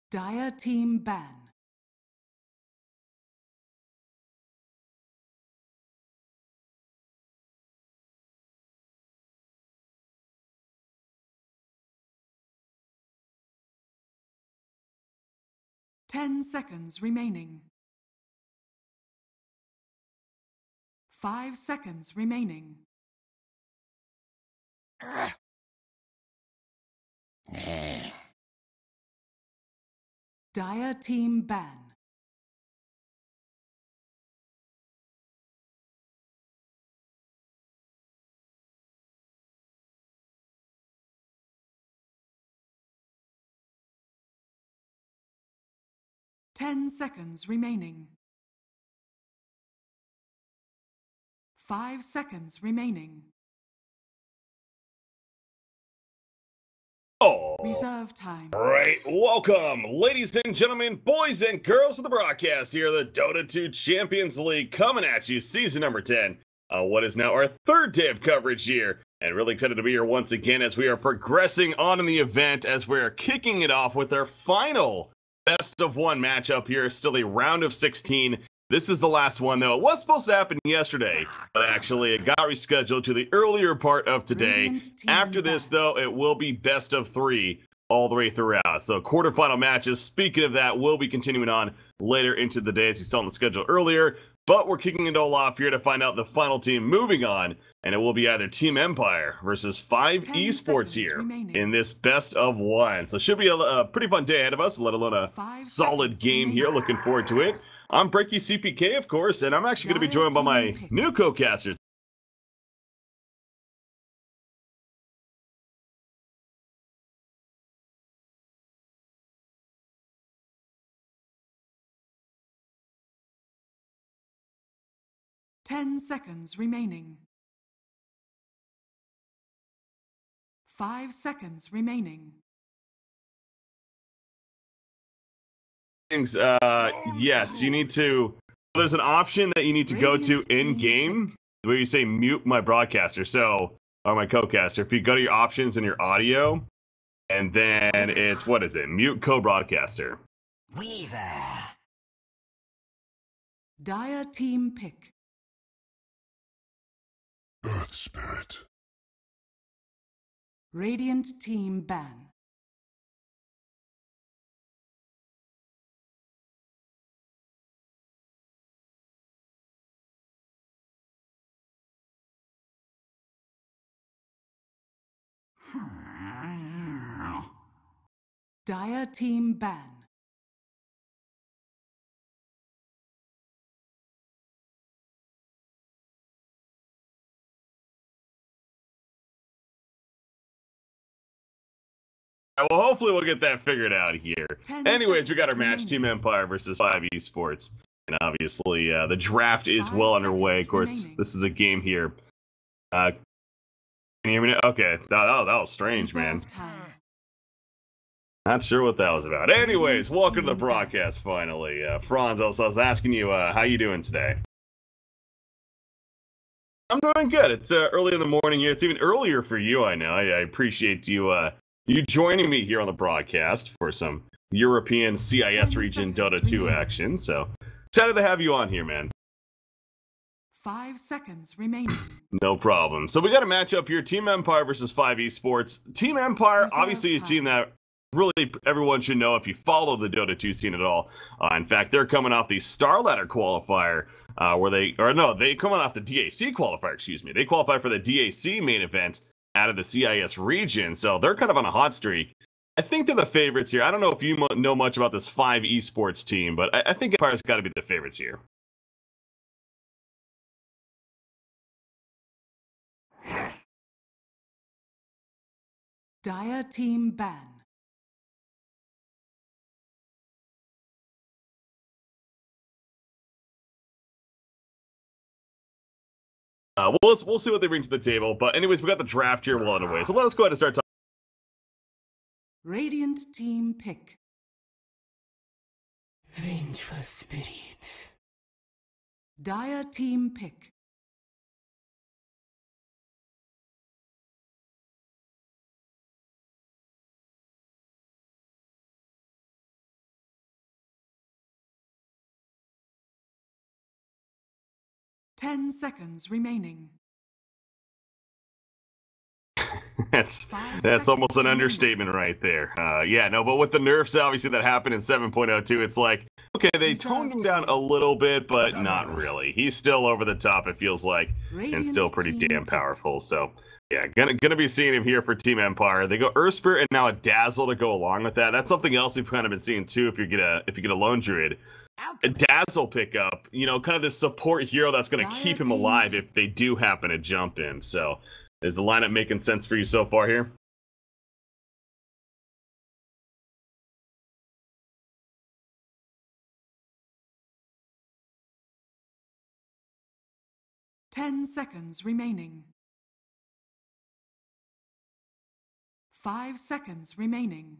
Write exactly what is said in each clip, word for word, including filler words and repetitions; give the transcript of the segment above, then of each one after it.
Dire team ban. Ten seconds remaining. Five seconds remaining. Dire team ban. Ten seconds remaining. Five seconds remaining. Oh, Reserve time. all right. Welcome, ladies and gentlemen, boys and girls of the broadcast here, the Dota two Champions League coming at you, season number ten. Uh, what is now our third day of coverage here, and really excited to be here once again as we are progressing on in the event as we are kicking it off with our final best of one matchup here. Still a round of sixteen. This is the last one, though. It was supposed to happen yesterday, but actually it got rescheduled to the earlier part of today. After this, though, it will be best of three all the way throughout. So quarterfinal matches, speaking of that, will be continuing on later into the day as you saw on the schedule earlier. But we're kicking it all off here to find out the final team moving on, and it will be either Team Empire versus five Esports here remaining in this best of one. So should be a, a pretty fun day ahead of us, let alone a Five solid game remaining. Here. Looking forward to it. I'm Breaky C P K, of course, and I'm actually going to be joined by my pick. new co-caster. Ten seconds remaining. Five seconds remaining. Uh, yes, you need to. There's an option that you need to Radiant go to in game where you say mute my broadcaster. So, or my co-caster. If you go to your options in your audio, and then it's what is it? Mute co-broadcaster. Weaver. Dire team pick. Earth Spirit. Radiant team ban. Dire team ban. Well, hopefully we'll get that figured out here. Anyways, we got our match, Team Empire versus five Esports. And obviously, uh, the draft is Five well underway. Of course, remaining. This is a game here. Uh, can you hear me now? Okay, that, that, that was strange, man. Time. Not sure what that was about. Anyways, welcome to the broadcast, finally. Uh, Franz, I was, I was asking you, uh, how you doing today? I'm doing good. It's uh, early in the morning here. It's even earlier for you, I know. I, I appreciate you uh, you joining me here on the broadcast for some European C I S region Dota two remaining. action. So, excited to have you on here, man. Five seconds remaining. No problem. So we got a matchup here, Team Empire versus five Esports. Team Empire, Reserve obviously time. a team that really everyone should know if you follow the Dota two scene at all. Uh, in fact, they're coming off the Star Ladder qualifier, uh, where they, or no, they coming off the D A C qualifier, excuse me. They qualified for the D A C main event out of the C I S region, so they're kind of on a hot streak. I think they're the favorites here. I don't know if you know much about this five Esports team, but I, I think Empire's got to be the favorites here. Dire team ban. Uh, we'll, we'll see what they bring to the table, but anyways, we got the draft here well underway, so let us go ahead and start talking. Radiant team pick. Vengeful spirits. Dire team pick. Ten seconds remaining. that's Five that's almost an seconds remaining. understatement right there. Uh, yeah, no, but with the nerfs, obviously, that happened in seven point oh two, it's like, okay, they Reserve toned him down time. a little bit, but not really. He's still over the top, it feels like, and Radiant still pretty team damn pick. powerful. So, yeah, gonna gonna be seeing him here for Team Empire. They go Urspir and now a Dazzle to go along with that. That's something else we've kind of been seeing too. If you get a if you get a Lone Druid, a Dazzle pickup, you know, kind of this support hero that's going to Dire keep him team alive pick. if they do happen to jump him. So, is the lineup making sense for you so far here? Ten seconds remaining. Five seconds remaining.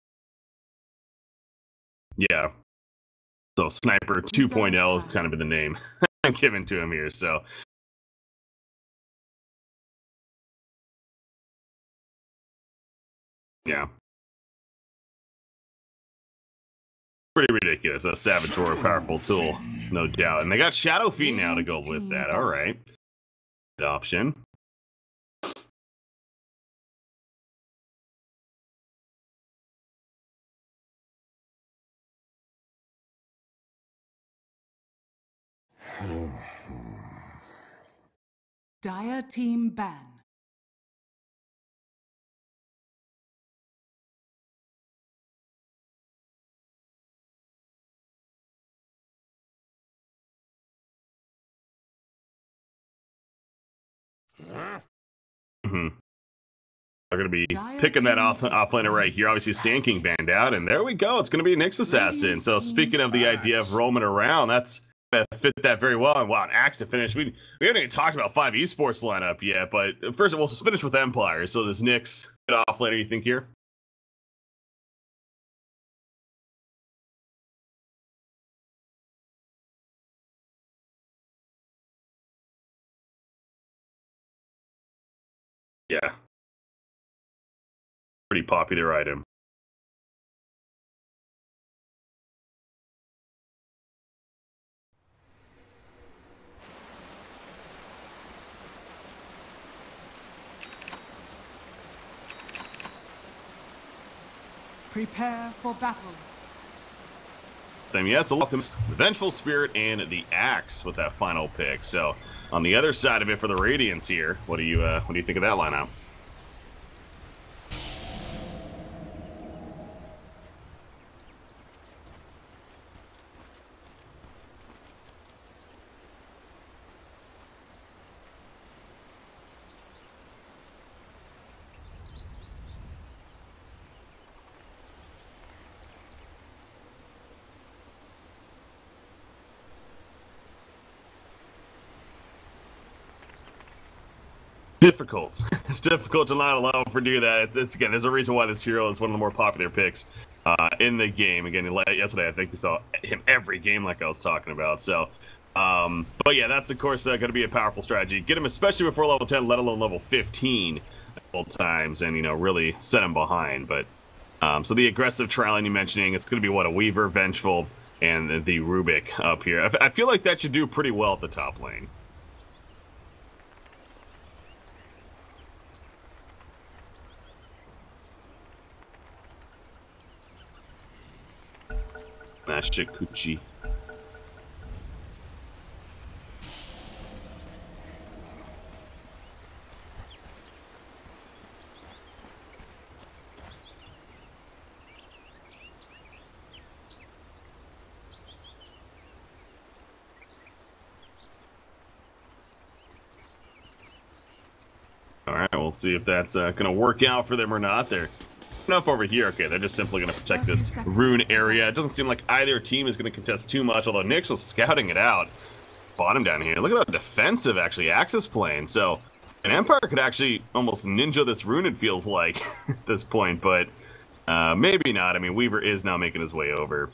Yeah. So, Sniper two point oh time. kind of be the name I'm giving to him here. So, yeah. Pretty ridiculous. A Saboteur, powerful tool, no doubt. And they got Shadow Fiend now to go Radiant with team that. back. All right. Good option. Dire team ban. Mm-hmm. They're going to be Dire picking that team off, pick. offlaner right here. Obviously, Sand King banned out, and there we go. It's going to be Nyx Assassin. Radiant So, team speaking of the idea of roaming around, that's that fit that very well. And wow, an Axe to finish. We we haven't even talked about five esports lineup yet, but first of all, let's finish with Empire. So, does Nyx get offlaner, you think, here? Yeah. Pretty popular item. Prepare for battle. I mean, yes, welcome the Vengeful Spirit and the Axe with that final pick. So, on the other side of it for the Radiants here, what do you uh, what do you think of that lineup? Difficult. It's difficult to not allow him to do that. It's, it's again, there's a reason why this hero is one of the more popular picks uh, in the game. Again, yesterday I think we saw him every game, like I was talking about. So, um, but yeah, that's of course uh, going to be a powerful strategy. Get him especially before level ten, let alone level fifteen, at all times, and you know really set him behind. But um, so the aggressive trialing you mentioning, it's going to be what a Weaver, Vengeful, and the Rubik up here. I, I feel like that should do pretty well at the top lane. Mashikuchi. All right, we'll see if that's uh, going to work out for them or not. They're enough over here. Okay, they're just simply going to protect this rune area. It doesn't seem like either team is going to contest too much, although Nyx was scouting it out. Bottom down here. Look at how defensive, actually, Axe is playing. So, an Empire could actually almost ninja this rune, it feels like, at this point, but uh, maybe not. I mean, Weaver is now making his way over.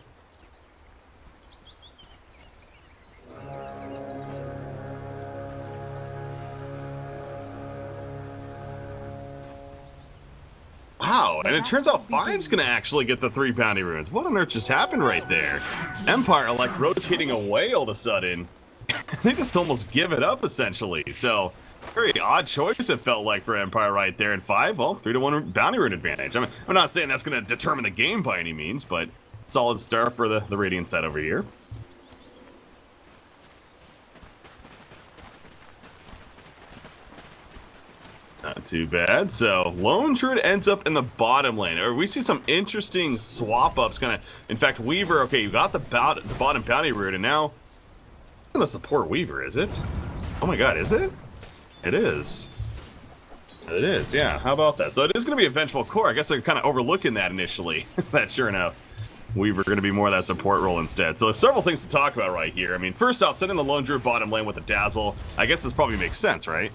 Wow, and it turns out Five's going to actually get the three bounty runes. What on earth just happened right there? Empire, like, rotating away all of a sudden. they just almost give it up, essentially. So, very odd choice, it felt like, for Empire right there in five. Well, three to one bounty rune advantage. I mean, I'm not saying that's going to determine the game by any means, but solid start for the, the Radiant side over here. Not too bad. So, Lone Druid ends up in the bottom lane. Or we see some interesting swap-ups. Kind of. In fact, Weaver, okay, you got the, bout, the bottom bounty route, and now it's going to support Weaver, is it? Oh my god, is it? It is. It is, yeah. How about that? So it is going to be a Vengeful Core. I guess they're kind of overlooking that initially. That sure enough, Weaver going to be more of that support role instead. So there's several things to talk about right here. I mean, first off, setting the Lone Druid bottom lane with a Dazzle, I guess this probably makes sense, right?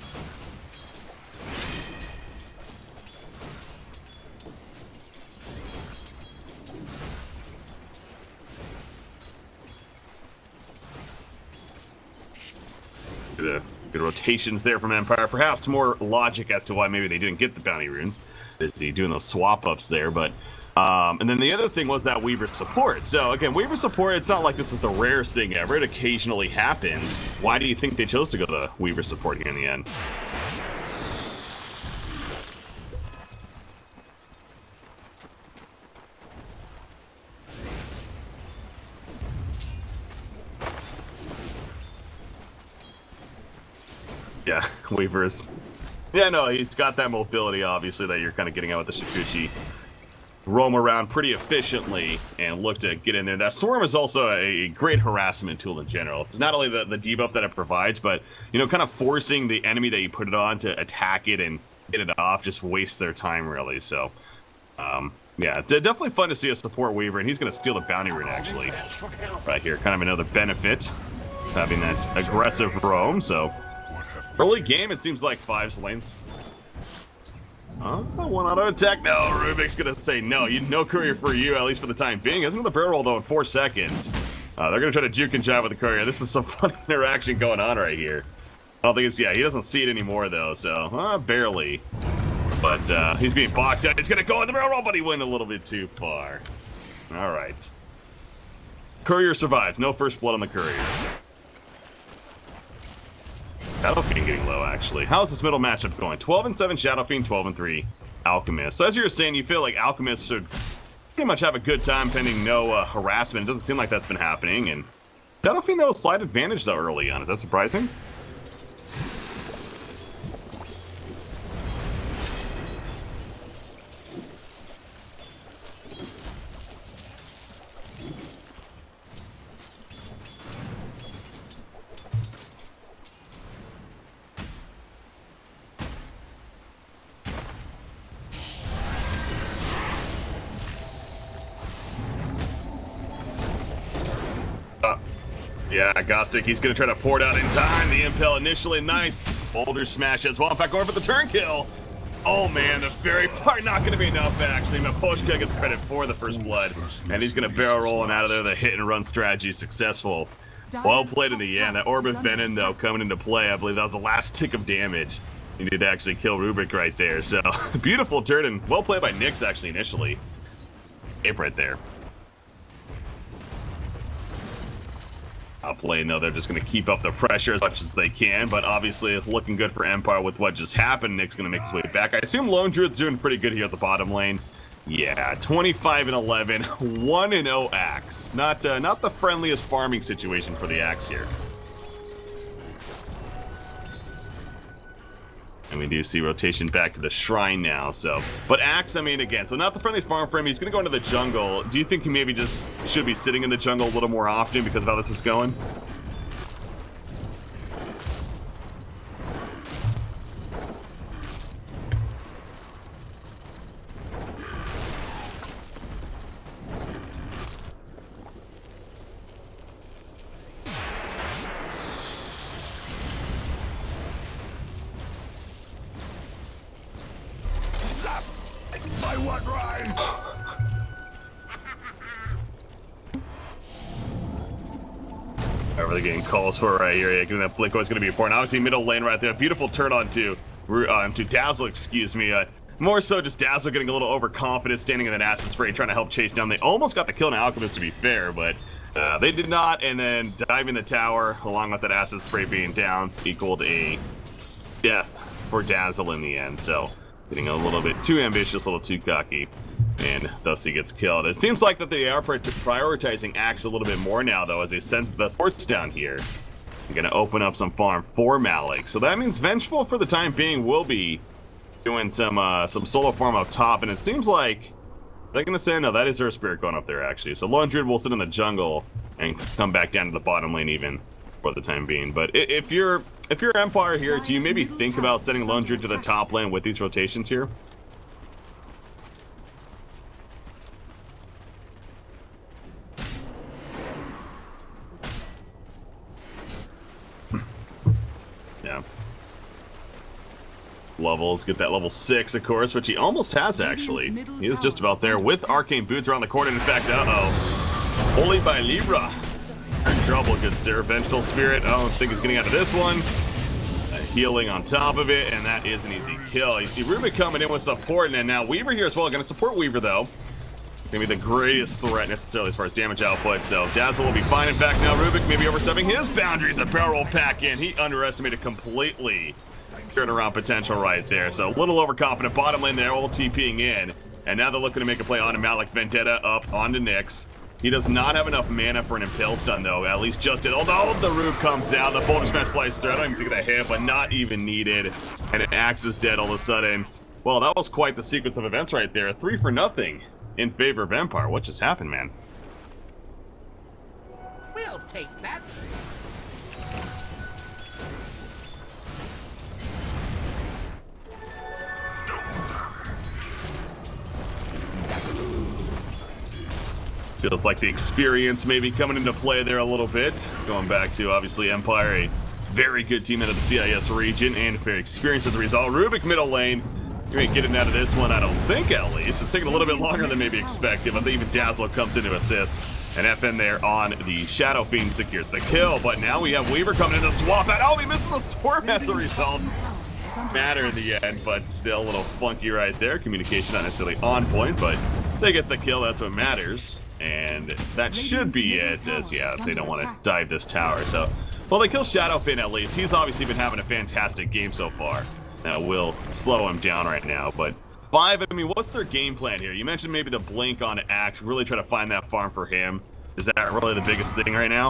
Good, uh, good rotations there from Empire. Perhaps more logic as to why maybe they didn't get the bounty runes. Is he doing those swap ups there? But um, and then the other thing was that Weaver support. So again, Weaver support. It's not like this is the rarest thing ever. It occasionally happens. Why do you think they chose to go the Weaver support here in the end? Yeah, Weaver's. Yeah, no, he's got that mobility, obviously, that you're kind of getting out with the Shukuchi. Roam around pretty efficiently and look to get in there. That Swarm is also a great harassment tool in general. It's not only the, the debuff that it provides, but, you know, kind of forcing the enemy that you put it on to attack it and get it off just wastes their time, really. So, um, yeah, definitely fun to see a support Weaver, and he's going to steal the bounty rune, actually, right here. Kind of another benefit, having that aggressive roam, so... Early game, it seems like Five's lanes. Uh, one auto attack. No, Rubik's gonna say no. You no courier for you, at least for the time being. Isn't the barrel roll though in four seconds? Uh, they're gonna try to juke and jive with the courier. This is some funny interaction going on right here. I don't think it's yeah. He doesn't see it anymore though, so uh, barely. But uh, he's being boxed out. He's gonna go in the barrel roll, but he went a little bit too far. All right. Courier survives. No first blood on the courier. Shadow Fiend getting low, actually. How's this middle matchup going? twelve and seven Shadow Fiend, twelve and three Alchemist. So as you were saying, you feel like Alchemist should pretty much have a good time pending no uh, harassment. It doesn't seem like that's been happening. And Shadow Fiend, though, slight advantage, though, early on. Is that surprising? Yeah, Gostic, he's going to try to pour it out in time. The Impel initially, nice. Boulder smash as well. In fact, going for the turn kill. Oh, man, the very part not going to be enough, actually. Miposhka gets credit for the first blood. And he's going to barrel roll and out of there. The hit and run strategy is successful. Well played in the end. That Orb of Venom, though, coming into play. I believe that was the last tick of damage. He needed to actually kill Rubik right there. So, beautiful turn and well played by Nyx, actually, initially. Ape right there. Top lane, though, they're just going to keep up the pressure as much as they can, but obviously it's looking good for Empire with what just happened. Nick's going to make his way back. I assume Lone Druid's doing pretty good here at the bottom lane. Yeah, twenty-five and eleven, one and oh Axe. Not, uh, not the friendliest farming situation for the Axe here. And we do see rotation back to the Shrine now, so... But Axe, I mean, again, so not the friendliest farm for him. He's going to go into the jungle. Do you think he maybe just should be sitting in the jungle a little more often because of how this is going? Really getting calls for right here. Yeah, getting that Blinko is going to be important. Obviously, middle lane right there. Beautiful turn on to, uh, to Dazzle, excuse me. Uh, more so just Dazzle getting a little overconfident, standing in an acid spray, trying to help chase down. They almost got the kill on Alchemist, to be fair, but Uh, they did not, and then diving the tower, along with that acid spray being down, equaled a death for Dazzle in the end. So, getting a little bit too ambitious, a little too cocky, and thus he gets killed. It seems like that they are prioritizing Axe a little bit more now, though, as they send the sports down here. They're going to open up some farm for Malik. So that means Vengeful, for the time being, will be doing some uh, some solo farm up top, and it seems like they're going to say, no, that is their spirit going up there, actually. So Lone Druid will sit in the jungle and come back down to the bottom lane even for the time being. But if you're if you're Empire here, do you maybe think about sending Lone Druid to the top lane with these rotations here? Yeah. Levels, get that level six, of course, which he almost has, actually. He is just about there with Arcane Boots around the corner. In fact, uh-oh. Holy by Libra. You're in trouble, good sir. Vengeful Spirit, I don't think he's getting out of this one. Uh, healing on top of it, and that is an easy kill. You see Rubik coming in with support, and now Weaver here as well. Going to support Weaver, though. Gonna be the greatest threat necessarily as far as damage output, so Dazzle will be fine. In fact, now Rubik may be overstepping his boundaries. A barrel roll pack in. He underestimated completely turnaround potential right there. So a little overconfident bottom lane there, all TPing in. And now they're looking to make a play onto Malik. Vendetta up onto Nyx. He does not have enough mana for an Impale Stun, though. At least just it. Although the roof comes out, the Boulder Smash plays through. I don't even think of that hit, but not even needed. And an Axe is dead all of a sudden. Well, that was quite the sequence of events right there. Three for nothing in favor of Empire. What just happened, man? We'll take that. Feels like the experience maybe coming into play there a little bit. Going back to, obviously, Empire, a very good team out of the C I S region, and very experienced as a result. Rubik middle lane. You ain't getting out of this one, I don't think, at least. It's taking a little bit longer than maybe expected, but even Dazzle comes in to assist. And F N there on the Shadow Fiend secures the kill, but now we have Weaver coming in to swap out. Oh, he misses the swarm as a result. Matter in the end, but still a little funky right there. Communication not necessarily on point, but they get the kill, that's what matters. And that should be it, as, yeah, they don't want to dive this tower. So, well, they kill Shadowfin at least. He's obviously been having a fantastic game so far. That will slow him down right now, but five, I mean, what's their game plan here? You mentioned maybe the blink on Axe, really try to find that farm for him. Is that really the biggest thing right now?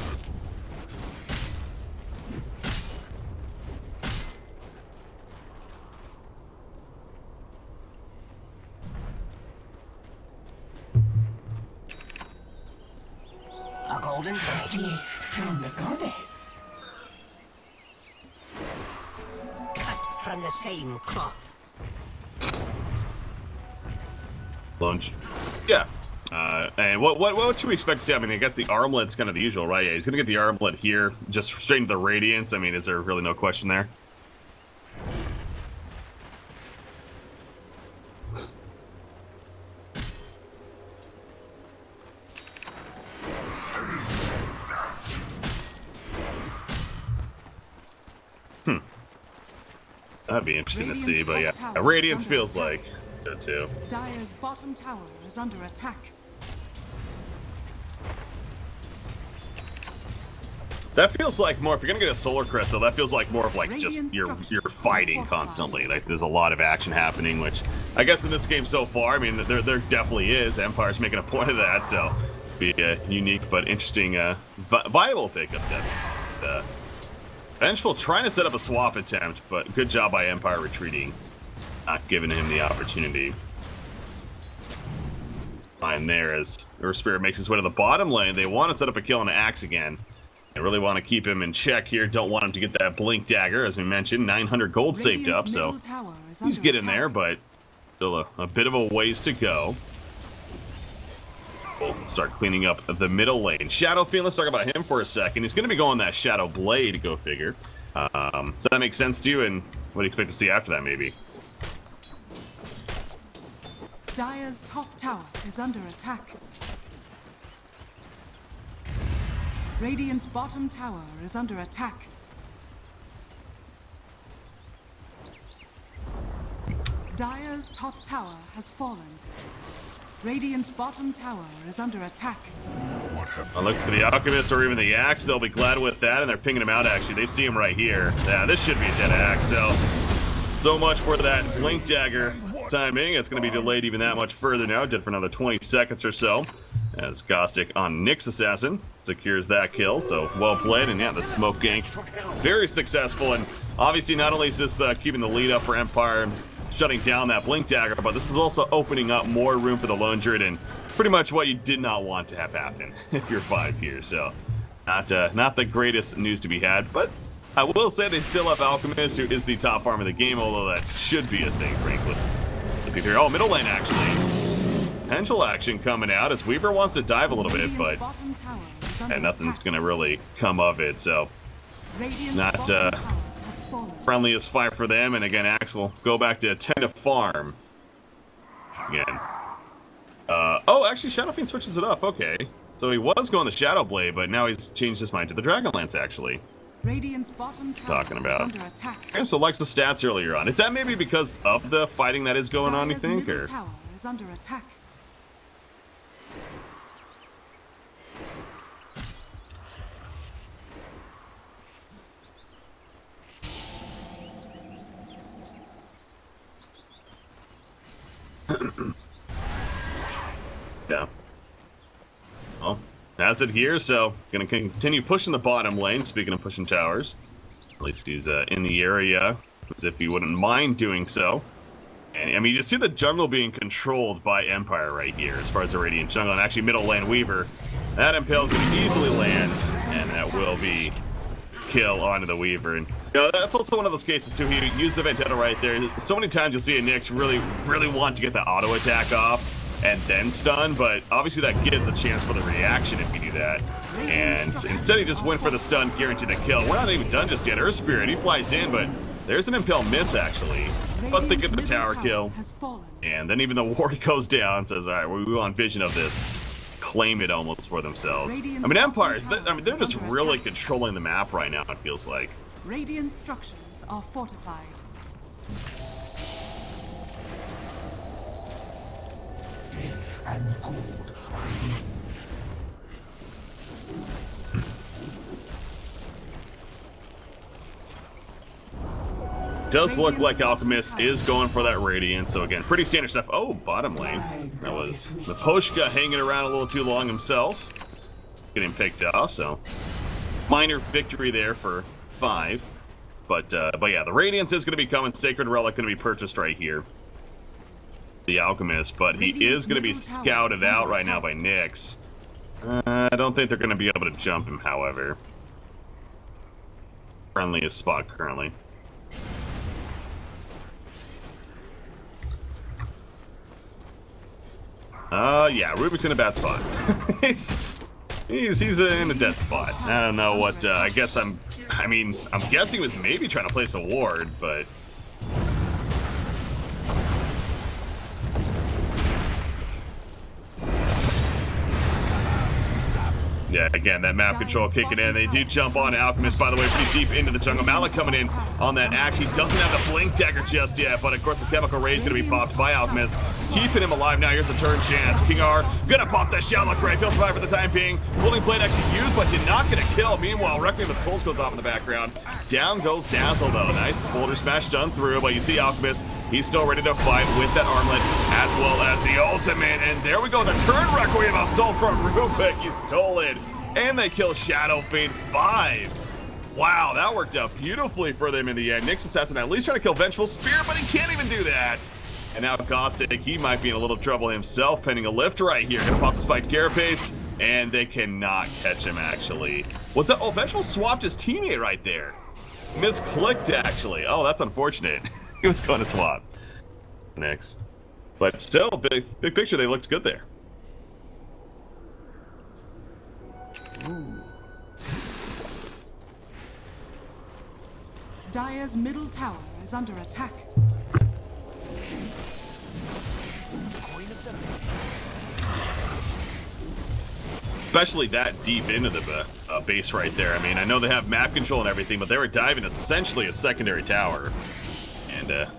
A golden gift from the goddess. Cut from the same cloth. Lunge. Yeah. Uh, and what, what what should we expect to see? I mean, I guess the armlet's kind of the usual, right? Yeah, he's going to get the armlet here, just straight into the Radiance. I mean, is there really no question there? Hmm. That'd be interesting Radiant's to see, but yeah. top tower Radiance is under feels attack. like good too. Dire's bottom tower is under attack. That feels like more, if you're gonna get a Solar Crystal, that feels like more of like just Radiant you're structures you're are fighting fortified. constantly. Like there's a lot of action happening, which I guess in this game so far, I mean there there definitely is. Empire's making a point of that, so be a unique but interesting uh, vi viable pickup there. Uh, Vengeful trying to set up a swap attempt, but good job by Empire retreating, not giving him the opportunity. Fine there as Earth Spirit makes his way to the bottom lane. They want to set up a kill on the Axe again. They really want to keep him in check here. Don't want him to get that Blink Dagger, as we mentioned. nine hundred gold saved up, Radiant's so middle tower is he's under getting attack. there, but still a, a bit of a ways to go. We'll start cleaning up the middle lane. Shadow Fiend, let's talk about him for a second. He's going to be going that Shadow Blade, go figure. Um, does that make sense to you? And what do you expect to see after that, maybe? Dire's top tower is under attack. Radiant's bottom tower is under attack. Dire's top tower has fallen. Radiant's bottom tower is under attack. What Oh, look for the Alchemist or even the Axe. They'll be glad with that, and they're pinging him out, actually. They see him right here. Yeah, this should be a dead Axe, so... So much for that Blink Dagger timing. It's going to be delayed even that much further now. Dead for another twenty seconds or so. As Caustic on Nyx Assassin secures that kill, so well played. And yeah, the smoke gank, very successful. And obviously not only is this uh, keeping the lead up for Empire, shutting down that Blink Dagger, but this is also opening up more room for the Lone Druid, and pretty much what you did not want to have happen if you're five here. So not, uh, not the greatest news to be had, but I will say they still have Alchemist, who is the top farm of the game, although that should be a thing, frankly. Look at here. Oh, middle lane, actually. Potential action coming out as Weaver wants to dive a little bit, but and nothing's going to really come of it, so not uh, friendliest fight for them. And again, Axe will go back to ten to farm. Again. Uh, oh, actually, Shadow Fiend switches it up. Okay. So he was going the Shadow Blade, but now he's changed his mind to the Dragonlance, actually. Radiant's bottom tower Talking about. is under attack. Okay, so likes the stats earlier on. Is that maybe because of the fighting that is going on, you Dire's think? middle Or tower is under attack. yeah. Well, that's it here, so gonna continue pushing the bottom lane, speaking of pushing towers. At least he's uh, in the area, as if he wouldn't mind doing so. And, I mean, you see the jungle being controlled by Empire right here, as far as the Radiant jungle, and actually middle lane Weaver. That Impale's gonna easily land, and that will be kill onto the Weaver. And you know, that's also one of those cases too. He used the Vendetta right there. So many times you'll see a Nyx really, really want to get the auto attack off and then stun, but obviously that gives a chance for the reaction if you do that. And instead he just went for the stun, guarantee the kill. We're not even done just yet. Earth Spirit, he flies in, but there's an Impale miss actually. But they get the tower kill. And then even the ward goes down, says, all right, we want vision of this. Claim it almost for themselves. I mean, Empire, I mean, they're just really controlling the map right now, it feels like. Radiant structures are fortified. Death and gold are linked. Does look like Alchemist is going for that Radiant, so again, pretty standard stuff. Oh, bottom lane. That was Miposhka hanging around a little too long himself. Getting picked off, so minor victory there for five. But uh, but yeah, the Radiance is going to be coming. Sacred Relic going to be purchased right here. The Alchemist, but he is going to be scouted out right now by Nyx. Uh, I don't think they're going to be able to jump him, however. Friendliest spot currently. Uh, yeah, Rubik's in a bad spot. he's, he's he's in a dead spot. I don't know what, uh, I guess I'm, I mean, I'm guessing he was maybe trying to place a ward, but... Yeah, again, that map control kicking in. They do jump on Alchemist, by the way, pretty deep into the jungle. Malik coming in on that axe. He doesn't have the Blink Dagger just yet, but of course the Chemical Ray is going to be popped by Alchemist, keeping him alive. Now here's a turn chance. King R gonna pop that Shallow Ray. He'll survive for the time being. Holding Blade actually used, but did not get a kill. Meanwhile, Requiem of Souls goes off in the background. Down goes Dazzle, though. Nice Boulder Smash done through, but you see Alchemist. He's still ready to fight with that armlet, as well as the ultimate. And there we go, the turn Requiem of Souls from Rubik. He stole it. And they kill Shadow Fiend five. Wow, that worked out beautifully for them in the end. Nyx Assassin at least trying to kill Vengeful Spirit, but he can't even do that. And now Caustic, he might be in a little trouble himself, penning a lift right here. Gonna pop the spiked Carapace, and they cannot catch him, actually. What's that? Oh, Vengeful swapped his teammate right there. Misclicked, actually. Oh, that's unfortunate. He was going to swap. Nyx. But still, big, big picture, they looked good there. Ooh. Dire's middle tower is under attack. Especially that deep into the uh, base right there. I mean, I know they have map control and everything, but they were diving essentially a secondary tower. And, uh...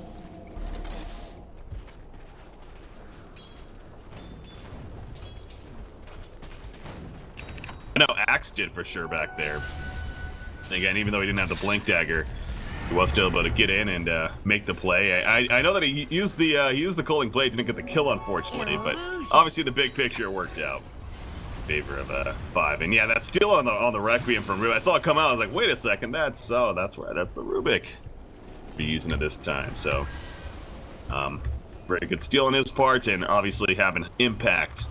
I know Axe did for sure back there. Again, even though he didn't have the Blink Dagger, he was still able to get in and uh, make the play. I, I, I know that he used the uh, he used the Culling Blade, didn't get the kill unfortunately, but obviously the big picture worked out in favor of uh, five. And yeah, that's still on the on the Requiem from Rubik. I saw it come out. I was like, wait a second, that's oh, that's right, that's the Rubik. Be using it this time. So, um, very good steal on his part, and obviously having impact.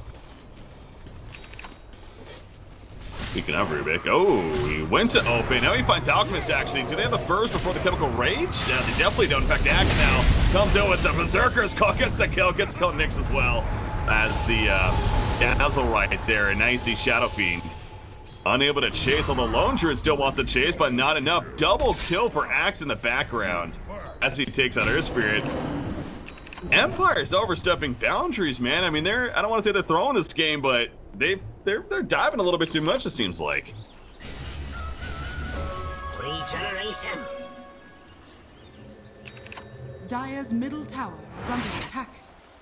Speaking of Rubik, oh, he went to open. Now he finds Alchemist, actually. Do they have the burst before the Chemical Rage? Yeah, they definitely don't. In fact, Axe now comes in with the Berserker's call, gets the kill, gets the kill Nyx as well as the uh, Dazzle right there. And now you see Shadow Fiend unable to chase, although Lone Druid still wants to chase, but not enough. Double kill for Axe in the background as he takes out Earth Spirit. Empire's overstepping boundaries, man. I mean, they're, I don't want to say they're throwing this game, but they they're they're diving a little bit too much, it seems like. Regeneration. Dire's middle tower is under attack.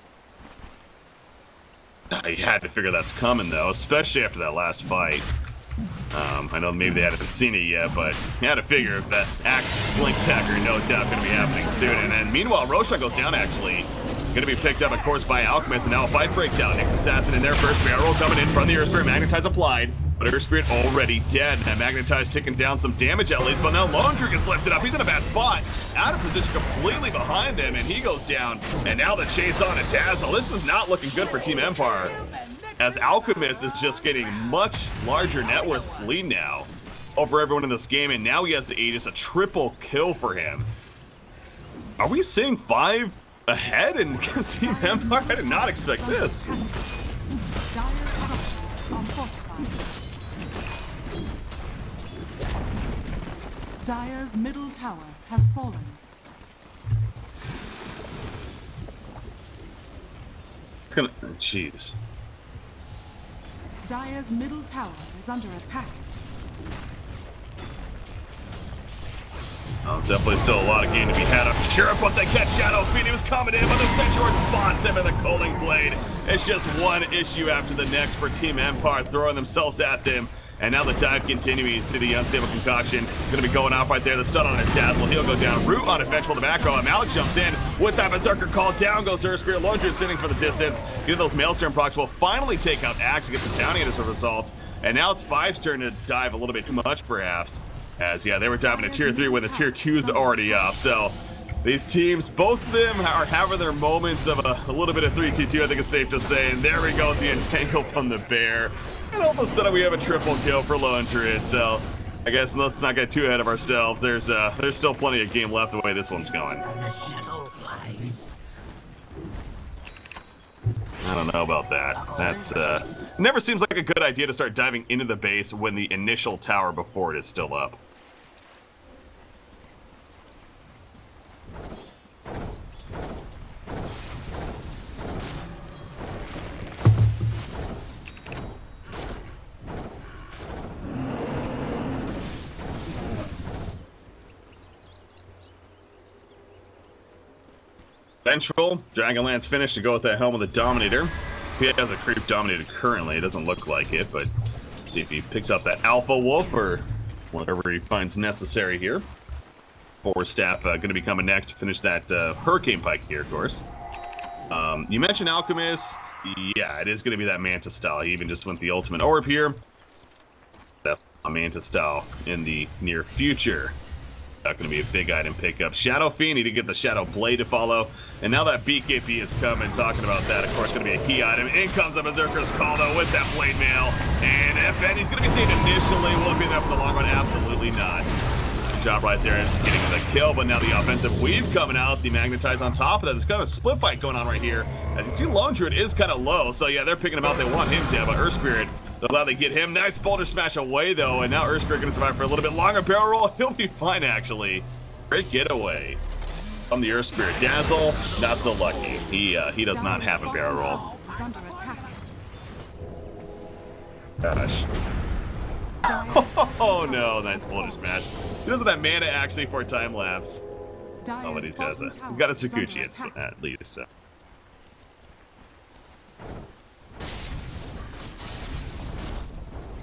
I had to figure that's coming though, especially after that last fight. Um, I know maybe they haven't seen it yet, but you had to figure that Axe Blink Dagger no doubt going to be happening soon. And then meanwhile, Roshan goes down actually. Going to be picked up, of course, by Alchemist, and now a fight breaks out. Nyx Assassin in their first barrel coming in from the Earth Spirit. Magnetize applied, but Earth Spirit already dead. And Magnetize taking down some damage at least, but now Lone Druid gets lifted up. He's in a bad spot, out of position completely behind them, and he goes down. And now the chase on a Dazzle. This is not looking good for Team Empire, as Alchemist is just getting much larger net worth lead now over everyone in this game, and now he has the Aegis, a triple kill for him. Are we seeing five ahead in against Team Empire? I did not expect this. Dire's structures are fortified. Dire's middle tower has fallen. It's gonna, jeez. Dire's middle tower is under attack. Oh, definitely still a lot of game to be had, I'm sure, but they catch Shadow Fiend. He was coming in, but the Centaur spots him in the Culling Blade. It's just one issue after the next for Team Empire, throwing themselves at them. And now the dive continues to the Unstable Concoction. Going to be going off right there. The stun on a Dazzle. He'll go down. Root on Vengeful in the back row. And Malik jumps in with that Berserker call. Down goes Earth Spirit. Lone Druid sitting for the distance. Either those Maelstrom procs will finally take out Axe and get the Downing as a result. And now it's Five's turn to dive a little bit too much, perhaps. As, yeah, they were diving to tier three when the tier two's already up. So these teams, both of them are having their moments of a, a little bit of three two two, I think it's safe to say. And there we go with the entangle from the bear. And all of a sudden we have a triple kill for Lone Druid. So I guess let's not get too ahead of ourselves. There's uh, there's still plenty of game left the way this one's going. The shuttle flies. I don't know about that. That's uh, never seems like a good idea to start diving into the base when the initial tower before it is still up. Vengeful, Dragonlance finished to go with that Helm of the Dominator. He has a creep Dominator currently, it doesn't look like it, but let's see if he picks up that Alpha Wolf or whatever he finds necessary here. Force Staff uh, going to be coming next to finish that uh, Hurricane Pike here, of course. Um, you mentioned Alchemist. Yeah, it is going to be that Manta style. He even just went the Ultimate Orb here. That's a Manta style in the near future. Not going to be a big item pickup. Shadow Fiend, need to get the Shadow Blade to follow. And now that B K P is coming, talking about that, of course, going to be a key item. In comes the Berserker's Call, though, with that Blade Mail. And F N, he's going to be saying initially, will it be enough for the long run? Absolutely not. Good job right there, getting the kill, but now the offensive weave coming out, the Magnetize on top of that. There's kind of a split fight going on right here. As you see, Lone Druid is kind of low, so yeah, they're picking him out. They want him to, but Earth Spirit, they're glad they get him. Nice Boulder Smash away, though, and now Earth Spirit going to survive for a little bit longer. Barrel roll, he'll be fine, actually. Great getaway from the Earth Spirit. Dazzle, not so lucky. He uh, he does not have a barrel roll. Gosh. Oh no, nice Boulder Smash. He doesn't have mana actually for a time lapse. Oh, but he's got, a, he's got a Tsukuchi at, at least. So.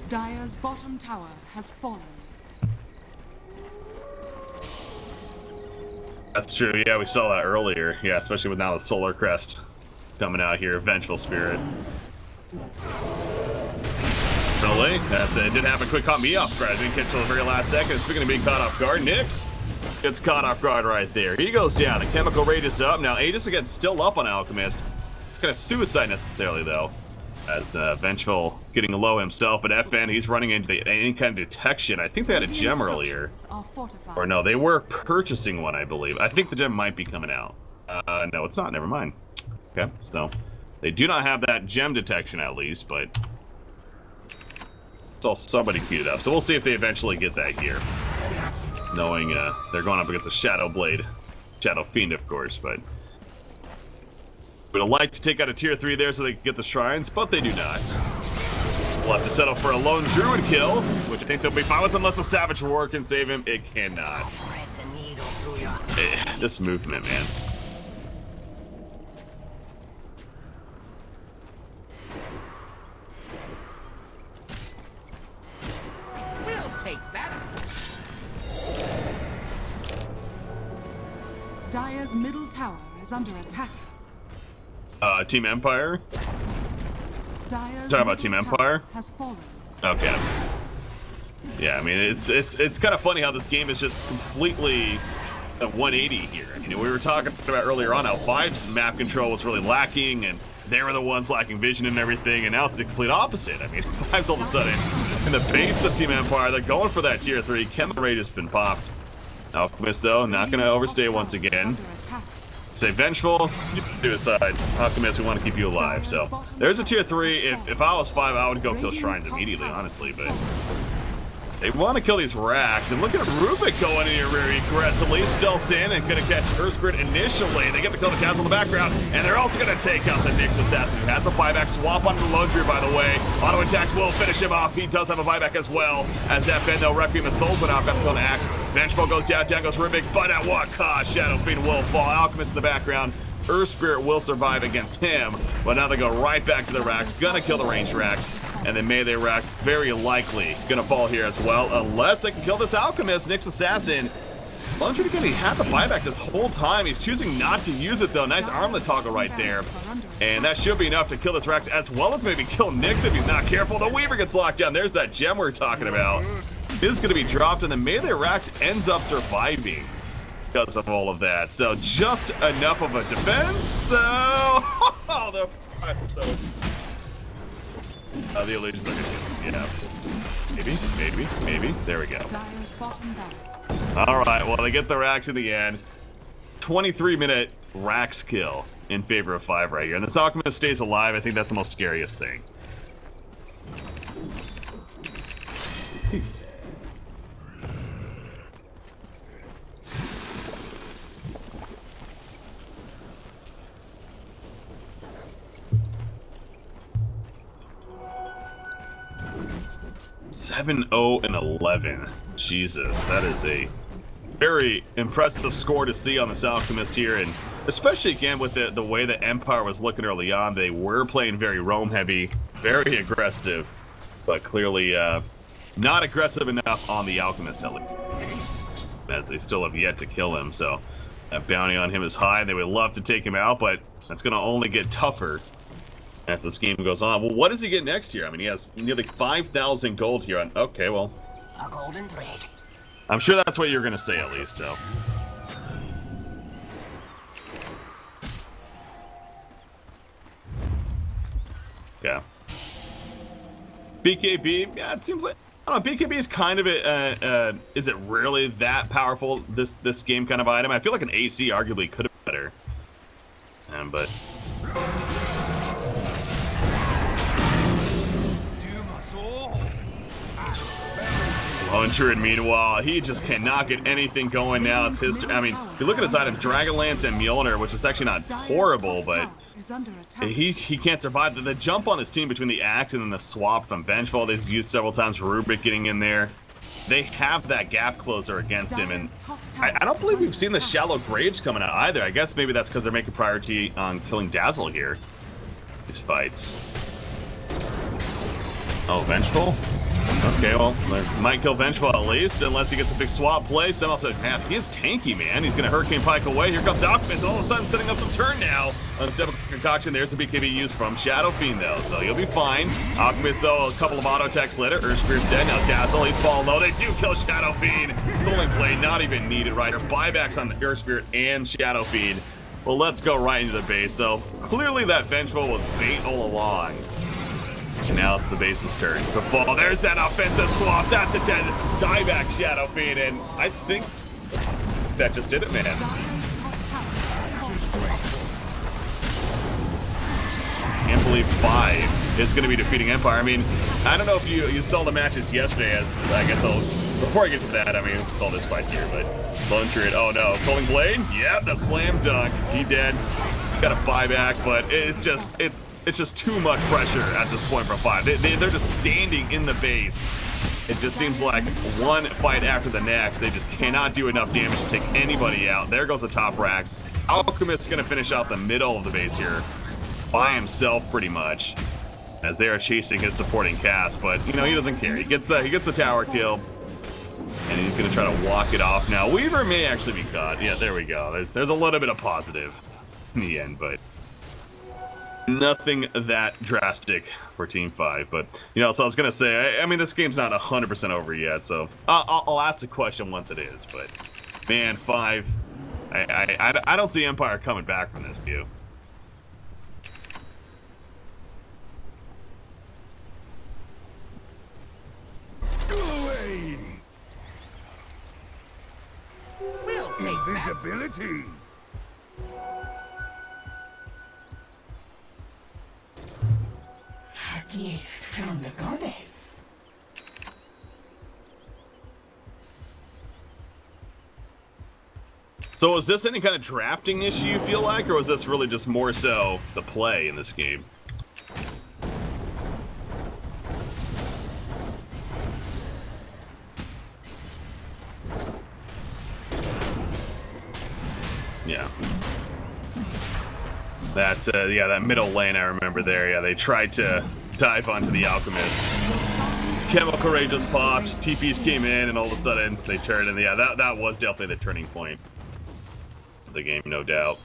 Dire's bottom tower has fallen. That's true. Yeah, we saw that earlier. Yeah, especially with now the Solar Crest coming out here. Vengeful Spirit. Really? That's it. It did happen quick. Caught me off guard. I didn't catch till the very last second. Speaking of being caught off guard, Nyx gets caught off guard right there. He goes down. The Chemical Raid is up. Now, Aegis again still up on Alchemist. Not gonna suicide necessarily, though. As uh, Vengeful getting low himself, but F N, he's running into any kind of detection. I think they had a gem earlier. Or no, they were purchasing one, I believe. I think the gem might be coming out. Uh, no, it's not. Never mind. Okay, so they do not have that gem detection at least, but it's all somebody queued it up. So we'll see if they eventually get that here. Knowing uh, they're going up against the Shadow Blade. Shadow Fiend, of course, but would have liked to take out a tier three there so they could get the shrines, but they do not. We'll have to settle for a lone druid kill, which I think they'll be fine with unless a Savage War can save him. It cannot. Eh, this movement, man. We'll take that. Dire's middle tower is under attack. Uh, Team Empire? Dire's Talking about Team Empire? Has fallen. Okay. Yeah, I mean, it's it's it's kind of funny how this game is just completely a one eighty here. I mean, we were talking about earlier on how Five's map control was really lacking, and they were the ones lacking vision and everything, and now it's the complete opposite. I mean, Five's all of a sudden in the base of Team Empire. They're going for that tier three. Chemical Raid has been popped. Alchemist, though, not going to overstay once again. Say Vengeful, suicide. Alchemist, we want to keep you alive. So there's a tier three. If, if I was five, I would go kill shrines immediately, honestly. But they want to kill these racks. And look at Rubik going in here very aggressively. Stealth in and going to catch Earthgrid initially. They get the kill the castle in the background. And they're also going to take out the Nyx Assassin, who has a buyback. Swap onto the Lone Druid, by the way. Auto attacks will finish him off. He does have a buyback as well. As F N, though, Requiem of Souls went out. Got the kill on Axe. Vengeful goes down, down goes Rubik, but at what cost? Shadow Fiend will fall. Alchemist in the background. Earth Spirit will survive against him, but now they go right back to the racks. Gonna kill the ranged racks, and the melee racks very likely gonna fall here as well, unless they can kill this Alchemist, Nyx Assassin. Lone Druid again, he had the buyback this whole time. He's choosing not to use it though. Nice armlet toggle right there, and that should be enough to kill this Rex, as well as maybe kill Nyx if he's not careful. The Weaver gets locked down. There's that gem we're talking about. This is going to be dropped, and the melee Rax ends up surviving because of all of that. So just enough of a defense. So, oh, the, so, uh, the illusions are going to get, yeah. Maybe, maybe, maybe. There we go. All right, well, they get the Rax in the end. twenty-three minute Rax kill in favor of five right here. And this Alchemist stays alive. I think that's the most scariest thing. seven oh and eleven. Jesus, that is a very impressive score to see on this Alchemist here, and especially again with the, the way the Empire was looking early on. They were playing very roam heavy, very aggressive, but clearly uh, not aggressive enough on the Alchemist at least, as they still have yet to kill him. So that bounty on him is high. They would love to take him out, but that's going to only get tougher as this game goes on. Well, what does he get next year? I mean, he has nearly five thousand gold here on... Okay, well... A golden thread. I'm sure that's what you're going to say, at least, so... Yeah. B K B, yeah, it seems like... I don't know, B K B is kind of a... Uh, uh, is it really that powerful, this, this game kind of item? I feel like an A C arguably could have been better. Um, but... Lone Druid, meanwhile, he just cannot get anything going now. It's his. I mean, if you look at his item, Dragonlance and Mjolnir, which is actually not horrible, but he he can't survive. The, the jump on his team between the Axe and then the swap from Vengeful, they've used several times. Rubik getting in there. They have that gap closer against him, and I, I don't believe we've seen the Shallow Graves coming out either. I guess maybe that's because they're making priority on killing Dazzle here. These fights. Oh, Vengeful? Okay, well, might kill Vengeful at least, unless he gets a big swap play. Sen also, man, he is tanky, man. He's gonna Hurricane Pike away. Here comes Alchemist, all of a sudden setting up some turn now. Unstable Concoction, there's the B K B used from Shadow Fiend, though, so he'll be fine. Alchemist, though, a couple of auto attacks later. Earth Spirit's dead, now Dazzle, he's falling low. They do kill Shadow Fiend. Cooling Blade, not even needed, right? Or buybacks on the Earth Spirit and Shadow Fiend. Well, let's go right into the base. So, clearly that Vengeful was bait all along. And now it's the base's turn to fall. There's that offensive swap. That's a dead dieback Shadow Fiend, and I think that just did it, man. Can't believe five is going to be defeating Empire. I mean, I don't know if you you saw the matches yesterday. As I guess I'll before I get to that, I mean, it's all this fight here, but Lone Druid. Oh no, Cooling Blade. Yeah, the slam dunk. He dead. Got a buyback, but it's just it. It's just too much pressure at this point for five. They, they, they're just standing in the base. It just seems like one fight after the next, they just cannot do enough damage to take anybody out. There goes the top racks. Alchemist's going to finish out the middle of the base here by himself pretty much, as they are chasing his supporting cast. But, you know, he doesn't care. He gets the, he gets the tower kill, and he's going to try to walk it off now. Weaver may actually be caught. Yeah, there we go. There's, there's a little bit of positive in the end, but nothing that drastic for Team five. But, you know, so I was going to say, I, I mean, this game's not one hundred percent over yet, so I'll, I'll ask the question once it is. But, man, five, I, I, I, I don't see Empire coming back from this, do you? Go away! We'll take that. Invisibility! A gift from the goddess. So is this any kind of drafting issue you feel like, or was this really just more so the play in this game? Yeah. That, uh, yeah, that middle lane I remember there, yeah, they tried to dive onto the Alchemist. Chemical Ray just popped, T Ps came in, and all of a sudden they turned, and yeah, that, that was definitely the turning point of the game, no doubt.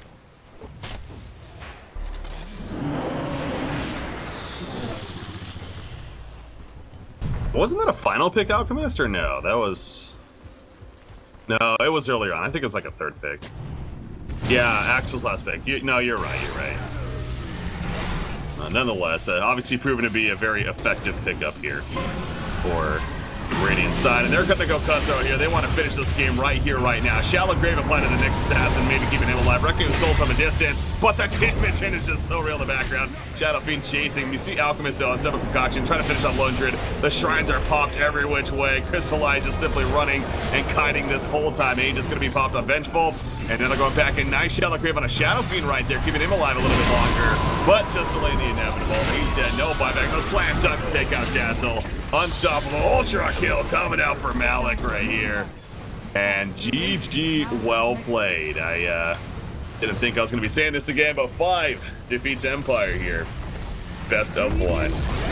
Wasn't that a final pick Alchemist, or no? That was... No, it was earlier on. I think it was like a third pick. Yeah, Axel's last pick. You, no, you're right, you're right. Uh, nonetheless, uh, obviously proven to be a very effective pickup here for the Radiant side. And they're going to go cutthroat here. They want to finish this game right here, right now. Shallow Grave applied to the next assassin, maybe keeping him alive. Wrecking the soul from a distance, but the damage in is just so real in the background. Shadow Fiend chasing. We see Alchemist still on Step of Concoction, trying to finish on Lone Druid. The shrines are popped every which way. Crystallize just simply running and kiting this whole time. Age is going to be popped on Vengeful. And then they're going back in. Nice Shallow Grave on a Shadow Fiend right there, keeping him alive a little bit longer. But just delaying the inevitable. He's dead. No buyback. No slam dunk to take out Dazzle. Unstoppable ultra kill coming out for Malik right here. And G G, well played. I uh, didn't think I was going to be saying this again, but five defeats Empire here. Best of one.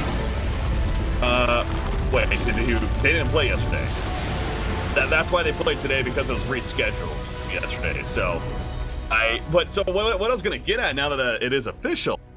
Uh, wait, did you, they didn't play yesterday. That, that's why they played today, because it was rescheduled yesterday. So, I, but so what, what I was going to get at now that uh, it is official